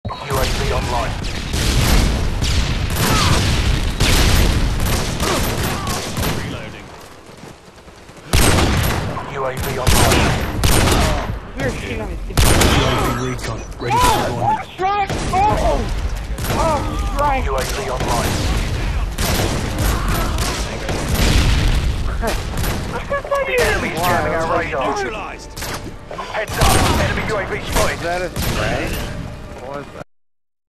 UAV online. Reloading. UAV online. You're shitting on me. UAV recon. Ready for deployment. Strike! Oh, strike! UAV online. The enemy's jamming our radar. Neutralized. Heads up, enemy UAV spotted. Is that a spray? What was that?